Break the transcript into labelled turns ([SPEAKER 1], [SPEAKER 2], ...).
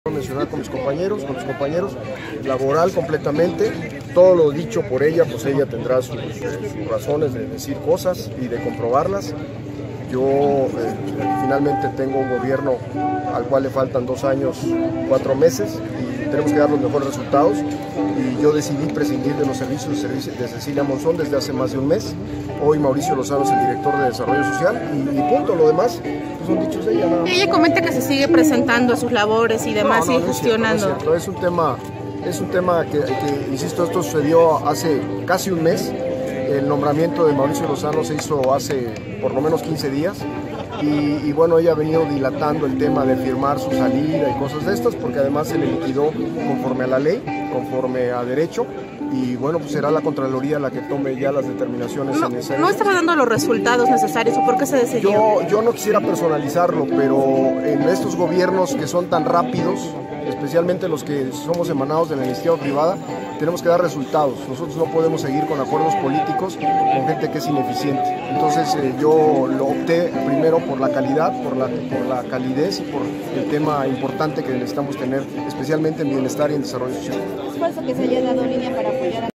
[SPEAKER 1] Mencionar con mis compañeros, laboral completamente, todo lo dicho por ella, pues ella tendrá sus razones de decir cosas y de comprobarlas. Yo finalmente tengo un gobierno al cual le faltan 2 años, 4 meses y tenemos que dar los mejores resultados, y yo decidí prescindir de los servicios de Cecilia Monzón desde hace más de un mes. Hoy Mauricio Lozano es el director de Desarrollo Social y punto, lo demás pues son dichos de ella. ¿No?
[SPEAKER 2] Ella comenta que se sigue presentando sus labores y demás, sigue gestionando.
[SPEAKER 1] No es cierto. Es un tema que, insisto, esto sucedió hace casi un mes. El nombramiento de Mauricio Lozano se hizo hace por lo menos 15 días y bueno, ella ha venido dilatando el tema de firmar su salida y cosas de estas, porque además se le liquidó conforme a la ley, conforme a derecho, y bueno, pues será la Contraloría la que tome ya las determinaciones en ese.
[SPEAKER 2] ¿No estaba dando los resultados necesarios o por qué se decidió?
[SPEAKER 1] Yo no quisiera personalizarlo, pero en estos gobiernos que son tan rápidos, especialmente los que somos emanados de la iniciativa privada, tenemos que dar resultados. Nosotros no podemos seguir con acuerdos políticos con gente que es ineficiente. Entonces yo lo opté primero por la calidad, por la calidez y por el tema importante que necesitamos tener, especialmente en bienestar y en desarrollo social.
[SPEAKER 3] ¿Es falso que se haya dado línea para apoyar a